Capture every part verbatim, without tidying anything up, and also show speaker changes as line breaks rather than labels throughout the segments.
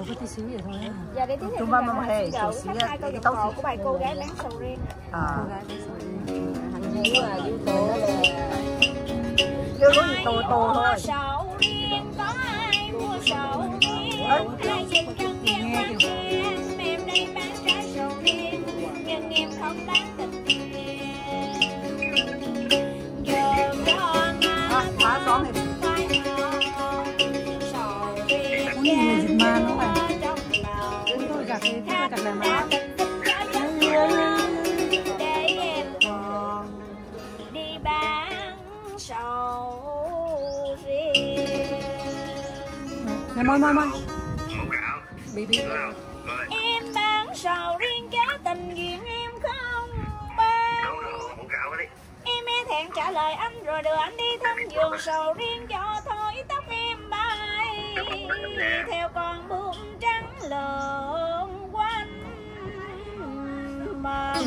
Ủa có tí xíu vậy thôi á.
Giờ đi tiếp theo chúng ta mà hề xíu xíu hai câu lạc bộ của bài cô gái bán sầu riêng.
À. Cô gái bán sầu riêng.
Hình như là yếu tố là
chưa có gì tô tô thôi.
Sầu riêng có ai mua sầu riêng? Ai dừng chân em bán em, em đây bán trái sầu riêng, nhưng em không bán tình tiền. Giờ cho ngã
phá xóm này. Có nhiều người dịch ma nữa mà. Chúng tôi gặt đi, chúng tôi gặt làm má.
Để em còn đi bán sầu riêng.
Này môi môi môi. Bị bị.
Em bán sầu riêng giá tình duyên em không bán. Em e thẹn trả lời anh rồi đưa anh đi thăm vườn sầu riêng cho thôi tóc em bay theo con bướm trắng lượn quanh mà.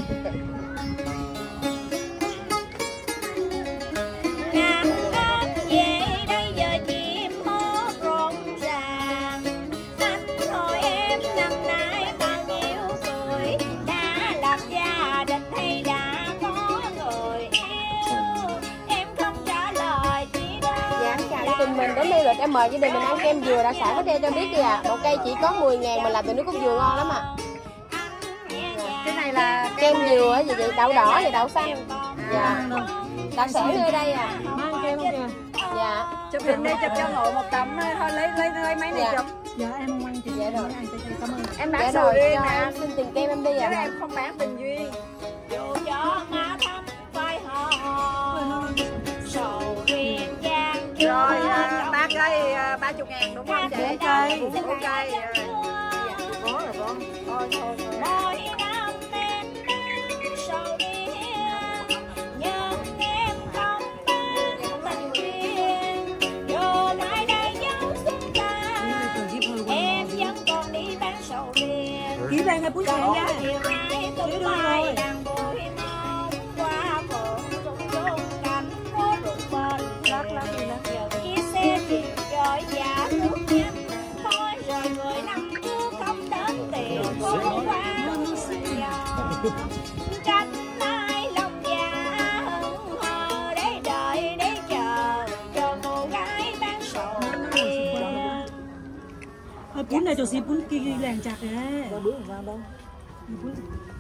Ngàn anh về đây giờ chim hót rộn ràng, anh hỏi em năm nay bao nhiêu tuổi, đã lập gia đình hay đã có người yêu, em không trả lời chỉ đâu.
Dạ, chào gia đình mình đến đây rồi, em mời gia đình mình ăn kem dừa đặc sản ở đây cho biết đi ạ. À. Một cây chỉ có mười ngàn mà làm từ nước cốt dừa ngon lắm à.
Cái này là
kem dừa á, gì vậy? Đậu đỏ và đậu xanh. Dạ. Đặc sản nơi đây à.
Mang kem không kìa?
Dạ.
Chụp hình đi, chụp cho ngộ một tấm thôi, lấy lấy lấy mấy này
dạ.
chụp.
Dạ em không ăn chị.
Dạ rồi.
Cảm ơn.
Em bán
dạ
sầu
rồi,
riêng
cho
nè.
xin tiền kem em đi ạ.
À. Em không bán tình duyên. Dù cho ngã thăm vai họ sầu riêng giang. Rồi ba cây ba chục ngàn đúng không chị?
Bốn cây.
Bốn cây. Có rồi con. Thôi thôi thôi. Mỗi năm em bán sầu riêng, nhưng em không bán tình duyên. Dù mai đây gió xuống tan, em vẫn còn đi bán sầu riêng.
Ký bên hay bún chả nha.
Chiều nay tung bay đang bụi mông qua phượng rụng rụng cánh phố rụng bên lắc lắc đi lắc. Giờ chiếc xe chìm rồi giá nước nhanh thôi rồi người năm trước không đến tiền phố vang gió. Tránh ai lòng dạ hững hờ để đợi để chờ chờ cô gái bán sầu riêng.
Bún này cho xí bún kia làng chặt nè.
Đâu bước vào đâu?
Bún.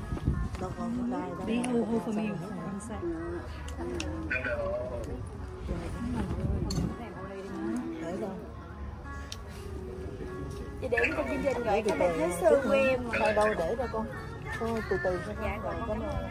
Đi hô hô for me. One sec.
Chị điểm trong chương trình rồi các bạn thấy xương của em mà.
Đâu để ra con. Thôi từ từ.
Dạ rồi.